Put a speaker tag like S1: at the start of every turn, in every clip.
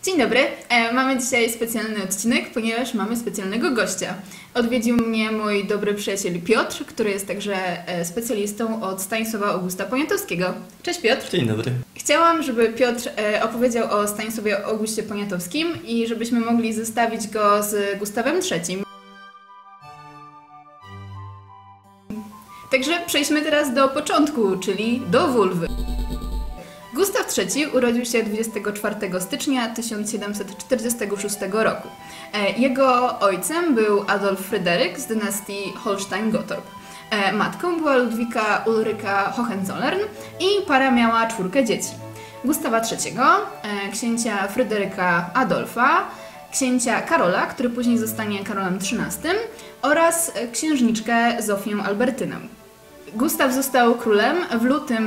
S1: Dzień dobry, mamy dzisiaj specjalny odcinek, ponieważ mamy specjalnego gościa. Odwiedził mnie mój dobry przyjaciel Piotr, który jest także specjalistą od Stanisława Augusta Poniatowskiego. Cześć Piotr.
S2: Dzień dobry.
S1: Chciałam, żeby Piotr opowiedział o Stanisławie Augustie Poniatowskim i żebyśmy mogli zestawić go z Gustawem III. Także przejdźmy teraz do początku, czyli do wulwy. Gustaw III urodził się 24 stycznia 1746 roku. Jego ojcem był Adolf Fryderyk z dynastii Holstein-Gottorp. Matką była Ludwika Ulryka Hohenzollern i para miała 4 dzieci. Gustawa III, księcia Fryderyka Adolfa, księcia Karola, który później zostanie Karolem XIII oraz księżniczkę Zofię Albertynę. Gustaw został królem w lutym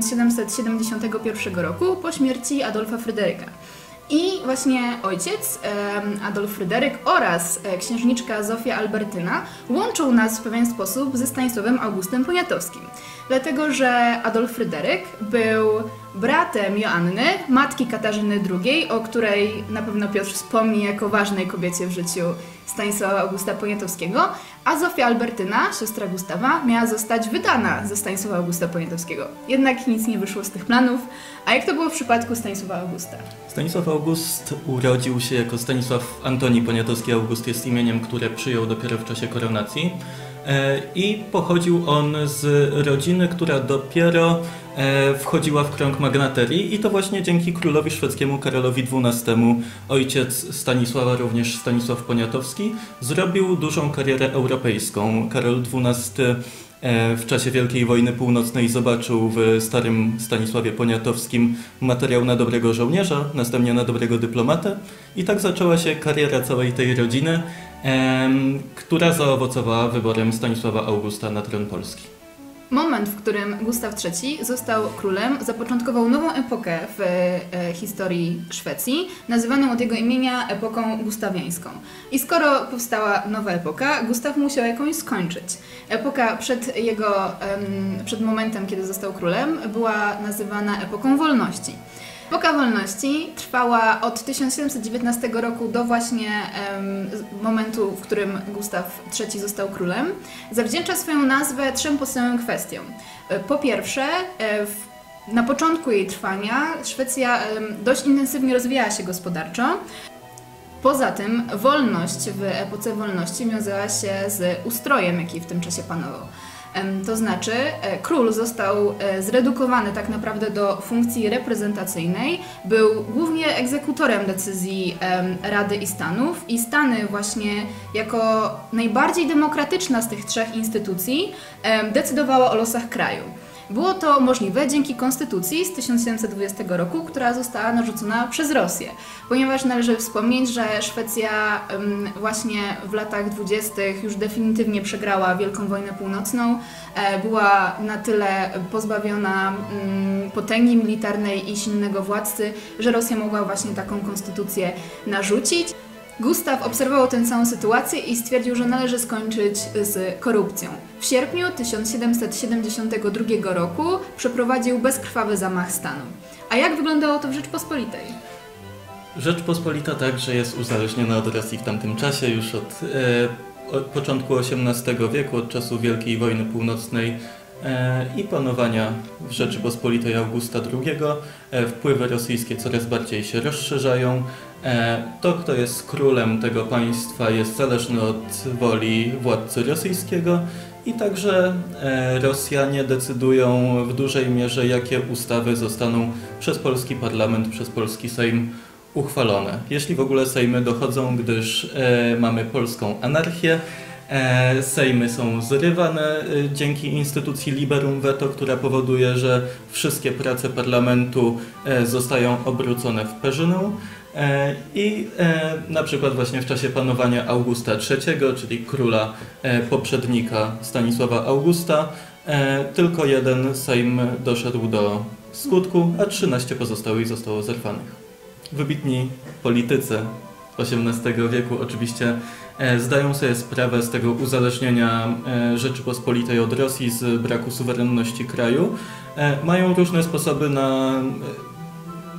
S1: 1771 roku po śmierci Adolfa Fryderyka. I właśnie ojciec, Adolf Fryderyk oraz księżniczka Zofia Albertyna łączą nas w pewien sposób ze Stanisławem Augustem Poniatowskim. Dlatego, że Adolf Fryderyk był bratem Joanny, matki Katarzyny II, o której na pewno Piotr wspomni jako ważnej kobiecie w życiu Stanisława Augusta Poniatowskiego, a Zofia Albertyna, siostra Gustawa, miała zostać wydana ze Stanisława Augusta Poniatowskiego. Jednak nic nie wyszło z tych planów. A jak to było w przypadku Stanisława Augusta?
S2: Stanisław August urodził się jako Stanisław Antoni Poniatowski. August jest imieniem, które przyjął dopiero w czasie koronacji. I pochodził on z rodziny, która dopiero wchodziła w krąg magnaterii i to właśnie dzięki królowi szwedzkiemu Karolowi XII ojciec Stanisława, również Stanisław Poniatowski, zrobił dużą karierę europejską. Karol XII w czasie Wielkiej Wojny Północnej zobaczył w starym Stanisławie Poniatowskim materiał na dobrego żołnierza, następnie na dobrego dyplomatę i tak zaczęła się kariera całej tej rodziny, która zaowocowała wyborem Stanisława Augusta na tron Polski.
S1: Moment, w którym Gustaw III został królem, zapoczątkował nową epokę w historii Szwecji, nazywaną od jego imienia epoką gustawiańską. I skoro powstała nowa epoka, Gustaw musiał jakąś skończyć. Epoka przed momentem, kiedy został królem, była nazywana epoką wolności. Epoka wolności trwała od 1719 roku do właśnie momentu, w którym Gustaw III został królem. Zawdzięcza swoją nazwę 3 podstawowym kwestiom. Po pierwsze, na początku jej trwania Szwecja dość intensywnie rozwijała się gospodarczo. Poza tym wolność w epoce wolności wiązała się z ustrojem, jaki w tym czasie panował. To znaczy król został zredukowany tak naprawdę do funkcji reprezentacyjnej, był głównie egzekutorem decyzji Rady i Stanów i Stany właśnie jako najbardziej demokratyczna z tych 3 instytucji decydowało o losach kraju. Było to możliwe dzięki konstytucji z 1720 roku, która została narzucona przez Rosję, ponieważ należy wspomnieć, że Szwecja właśnie w latach 20. już definitywnie przegrała Wielką Wojnę Północną, była na tyle pozbawiona potęgi militarnej i silnego władcy, że Rosja mogła właśnie taką konstytucję narzucić. Gustaw obserwował tę całą sytuację i stwierdził, że należy skończyć z korupcją. W sierpniu 1772 roku przeprowadził bezkrwawy zamach stanu. A jak wyglądało to w Rzeczpospolitej?
S2: Rzeczpospolita także jest uzależniona od Rosji w tamtym czasie, już od początku XVIII wieku, od czasu Wielkiej Wojny Północnej i panowania w Rzeczypospolitej Augusta II. Wpływy rosyjskie coraz bardziej się rozszerzają. To, kto jest królem tego państwa, jest zależny od woli władcy rosyjskiego i także Rosjanie decydują w dużej mierze, jakie ustawy zostaną przez polski parlament, przez polski Sejm uchwalone. Jeśli w ogóle sejmy dochodzą, gdyż mamy polską anarchię. Sejmy są zrywane dzięki instytucji liberum veto, która powoduje, że wszystkie prace parlamentu zostają obrócone w perzynę. I na przykład właśnie w czasie panowania Augusta III, czyli króla poprzednika Stanisława Augusta, tylko 1 sejm doszedł do skutku, a 13 pozostałych zostało zerwanych. Wybitni politycy XVIII wieku oczywiście zdają sobie sprawę z tego uzależnienia Rzeczypospolitej od Rosji, z braku suwerenności kraju. Mają różne sposoby na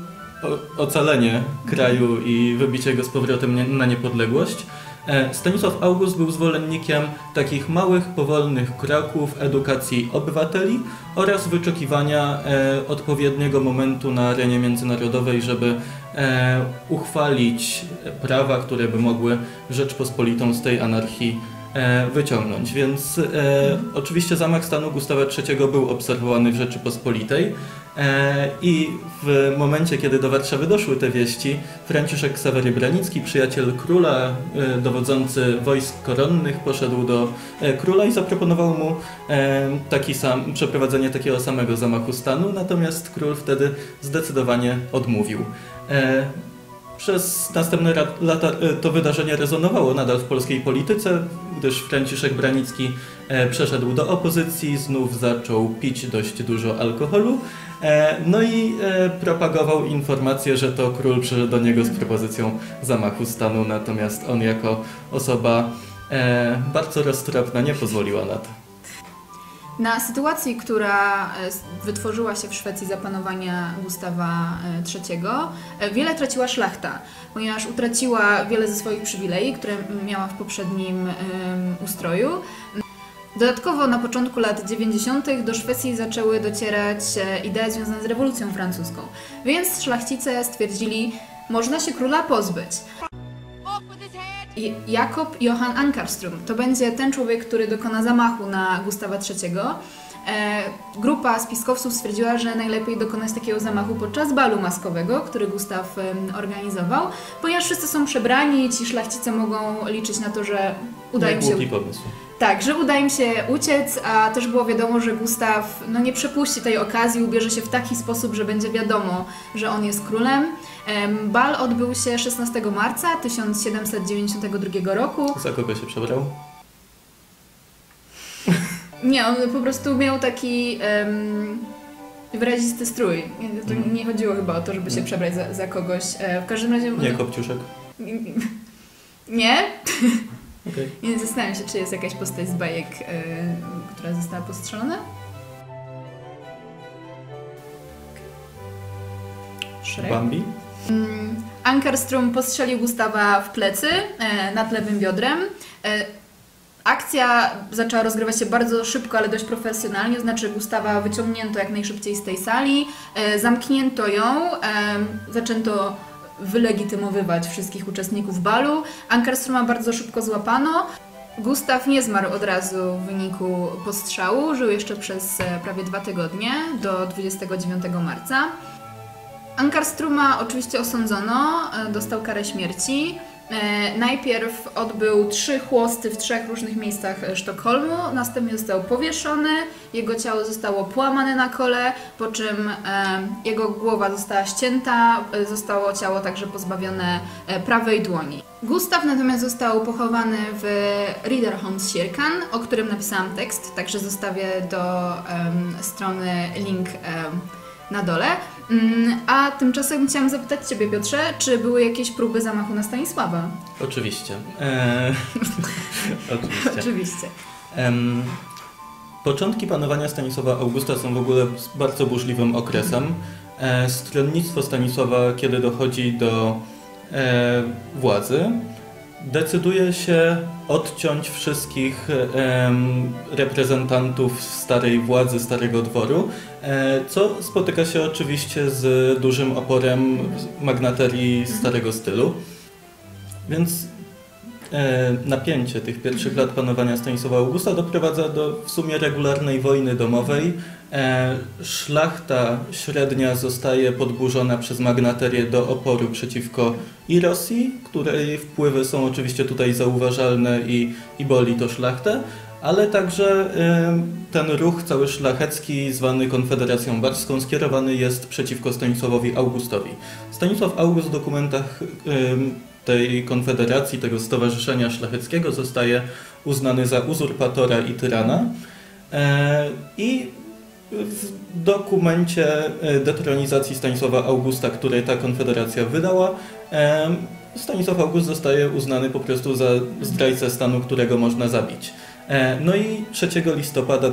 S2: ocalenie kraju i wybicie go z powrotem na niepodległość. Stanisław August był zwolennikiem takich małych, powolnych kroków edukacji obywateli oraz wyczekiwania odpowiedniego momentu na arenie międzynarodowej, żeby uchwalić prawa, które by mogły Rzeczpospolitą z tej anarchii wyciągnąć. Więc oczywiście zamach stanu Gustawa III był obserwowany w Rzeczypospolitej i w momencie, kiedy do Warszawy doszły te wieści, Franciszek Ksawery Branicki, przyjaciel króla, dowodzący wojsk koronnych, poszedł do króla i zaproponował mu przeprowadzenie takiego samego zamachu stanu, natomiast król wtedy zdecydowanie odmówił. Przez następne lata to wydarzenie rezonowało nadal w polskiej polityce, gdyż Franciszek Branicki przeszedł do opozycji, znów zaczął pić dość dużo alkoholu, no i propagował informację, że to król przyszedł do niego z propozycją zamachu stanu, natomiast on jako osoba bardzo roztropna nie pozwoliła na to.
S1: Na sytuacji, która wytworzyła się w Szwecji za panowania Gustawa III, wiele traciła szlachta, ponieważ utraciła wiele ze swoich przywilei, które miała w poprzednim ustroju. Dodatkowo na początku lat 90. do Szwecji zaczęły docierać idee związane z rewolucją francuską, więc szlachcice stwierdzili, można się króla pozbyć. Jakob Johann Ankarström to będzie ten człowiek, który dokona zamachu na Gustawa III. Grupa spiskowców stwierdziła, że najlepiej dokonać takiego zamachu podczas balu maskowego, który Gustaw organizował, ponieważ wszyscy są przebrani, ci szlachcice mogą liczyć na to, że uda im się...
S2: pomysł.
S1: Tak, że uda im się uciec, a też było wiadomo, że Gustaw nie przepuści tej okazji, ubierze się w taki sposób, że będzie wiadomo, że on jest królem. Bal odbył się 16 marca 1792 roku.
S2: Za kogo się przebrał?
S1: Nie, on po prostu miał taki wyrazisty strój. To nie chodziło chyba o to, żeby się przebrać za kogoś. W każdym razie...
S2: Nie Kopciuszek?
S1: Nie?
S2: Okay.
S1: Nie zastanawiam się, czy jest jakaś postać z bajek, która została postrzelona. Shrek?
S2: Bambi?
S1: Ankarström postrzelił Gustawa w plecy nad lewym biodrem. Akcja zaczęła rozgrywać się bardzo szybko, ale dość profesjonalnie, to znaczy Gustawa wyciągnięto jak najszybciej z tej sali, zamknięto ją, zaczęto wylegitymowywać wszystkich uczestników balu. Ankarströma bardzo szybko złapano. Gustaw nie zmarł od razu w wyniku postrzału, żył jeszcze przez prawie 2 tygodnie, do 29 marca. Ankarströma oczywiście osądzono, dostał karę śmierci. Najpierw odbył 3 chłosty w 3 różnych miejscach Sztokholmu, następnie został powieszony, jego ciało zostało połamane na kole, po czym jego głowa została ścięta, zostało ciało także pozbawione prawej dłoni. Gustaw natomiast został pochowany w Riddarholmskyrkan, o którym napisałam tekst, także zostawię do strony link na dole. A tymczasem chciałam zapytać Ciebie, Piotrze, czy były jakieś próby zamachu na Stanisława?
S2: Oczywiście.
S1: Oczywiście.
S2: Początki panowania Stanisława Augusta są w ogóle bardzo burzliwym okresem. Stronnictwo Stanisława, kiedy dochodzi do władzy, decyduje się odciąć wszystkich reprezentantów starej władzy, starego dworu, co spotyka się oczywiście z dużym oporem magnaterii starego stylu. Więc napięcie tych pierwszych lat panowania Stanisława Augusta doprowadza do w sumie regularnej wojny domowej. Szlachta średnia zostaje podburzona przez magnaterię do oporu przeciwko i Rosji, której wpływy są oczywiście tutaj zauważalne i boli to szlachtę, ale także ten ruch cały szlachecki zwany Konfederacją Barską skierowany jest przeciwko Stanisławowi Augustowi. Stanisław August w dokumentach tej konfederacji, tego stowarzyszenia szlacheckiego zostaje uznany za uzurpatora i tyrana i w dokumencie detronizacji Stanisława Augusta, który ta konfederacja wydała, Stanisław August zostaje uznany po prostu za zdrajcę stanu, którego można zabić. No i 3 listopada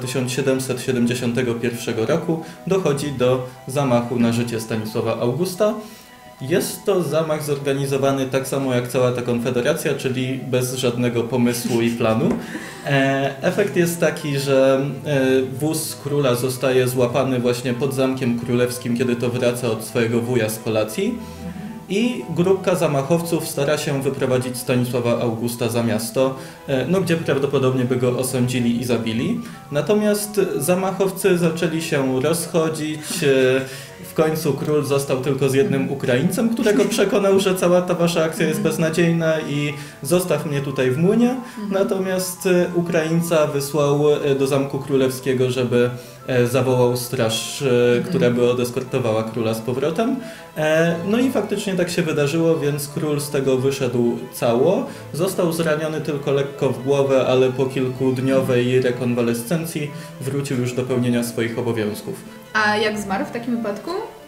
S2: 1771 roku dochodzi do zamachu na życie Stanisława Augusta. Jest to zamach zorganizowany tak samo jak cała ta konfederacja, czyli bez żadnego pomysłu i planu. Efekt jest taki, że wóz króla zostaje złapany właśnie pod Zamkiem Królewskim, kiedy to wraca od swojego wuja z kolacji. I grupka zamachowców stara się wyprowadzić Stanisława Augusta za miasto, gdzie prawdopodobnie by go osądzili i zabili. Natomiast zamachowcy zaczęli się rozchodzić. W końcu król został tylko z jednym Ukraińcem, którego przekonał, że cała ta wasza akcja jest beznadziejna i zostaw mnie tutaj w młynie. Natomiast Ukraińca wysłał do Zamku Królewskiego, żeby zawołał straż, która by odeskortowała króla z powrotem. No i faktycznie tak się wydarzyło, więc król z tego wyszedł cało. Został zraniony tylko lekko w głowę, ale po kilkudniowej rekonwalescencji wrócił już do pełnienia swoich obowiązków.
S1: A jak zmarł w takim wypadku?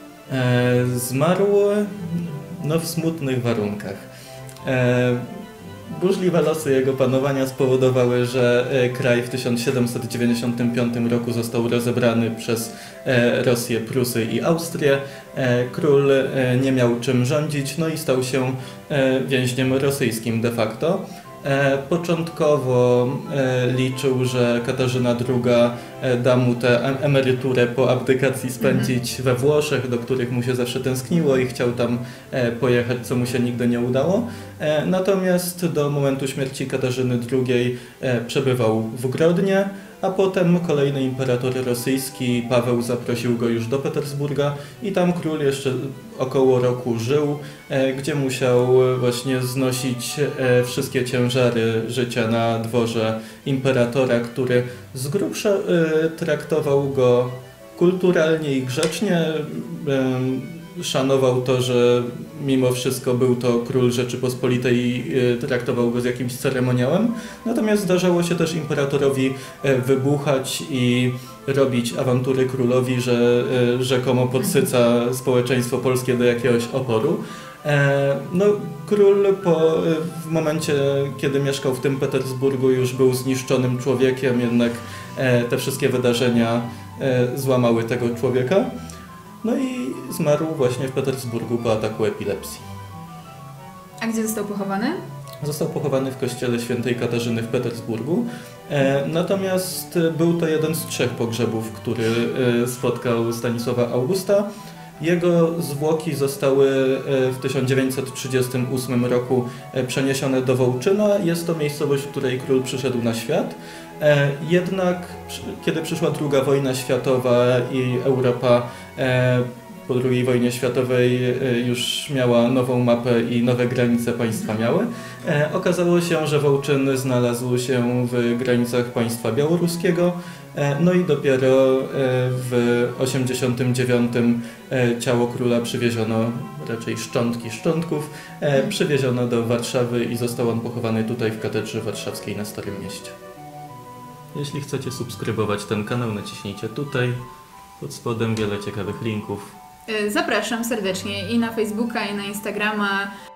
S2: Zmarł w smutnych warunkach. Burzliwe losy jego panowania spowodowały, że kraj w 1795 roku został rozebrany przez Rosję, Prusy i Austrię. Król nie miał czym rządzić, no i stał się więźniem rosyjskim de facto. Początkowo liczył, że Katarzyna II da mu tę emeryturę po abdykacji spędzić we Włoszech, do których mu się zawsze tęskniło i chciał tam pojechać, co mu się nigdy nie udało. Natomiast do momentu śmierci Katarzyny II przebywał w Grodnie, a potem kolejny imperator rosyjski, Paweł, zaprosił go już do Petersburga i tam król jeszcze około roku żył, gdzie musiał właśnie znosić wszystkie ciężary życia na dworze imperatora, który z grubsza traktował go kulturalnie i grzecznie. Szanował to, że mimo wszystko był to król Rzeczypospolitej i traktował go z jakimś ceremoniałem. Natomiast zdarzało się też imperatorowi wybuchać i robić awantury królowi, że rzekomo podsyca społeczeństwo polskie do jakiegoś oporu. Król w momencie, kiedy mieszkał w tym Petersburgu, już był zniszczonym człowiekiem, jednak te wszystkie wydarzenia złamały tego człowieka. No i zmarł właśnie w Petersburgu po ataku epilepsji.
S1: A gdzie został pochowany?
S2: Został pochowany w kościele świętej Katarzyny w Petersburgu. Natomiast był to jeden z 3 pogrzebów, który spotkał Stanisława Augusta. Jego zwłoki zostały w 1938 roku przeniesione do Wołczyna. Jest to miejscowość, w której król przyszedł na świat. Jednak kiedy przyszła II wojna światowa i Europa po II wojnie światowej już miała nową mapę i nowe granice państwa miały, okazało się, że Wołczyn znalazł się w granicach państwa białoruskiego. No i dopiero w 1989 ciało króla przywieziono, raczej szczątki szczątków, przywieziono do Warszawy i został on pochowany tutaj w katedrze warszawskiej na Starym Mieście. Jeśli chcecie subskrybować ten kanał, naciśnijcie tutaj. Pod spodem wiele ciekawych linków.
S1: Zapraszam serdecznie i na Facebooka, i na Instagrama.